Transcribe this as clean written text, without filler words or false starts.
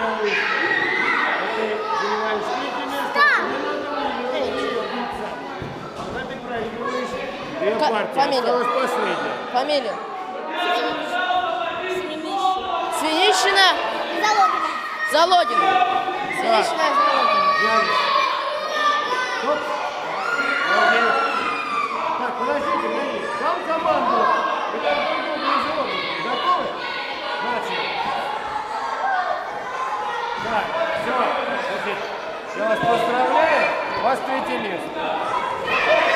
выигрываешь. Ты занимаешь третье место, тебе надо выигрывать ее биться. Когда ты проигрываешь, две партии. Фамилия. Осталась последняя. Фамилия. Свинищина. Залогина. Свинищина Залогина. Стоп. Молодец. Так, подождите, Леонид. Вам команду. Это друг друга изолированы. Готовы? Начали. Так, все. Я вас поздравляю. У вас третье место.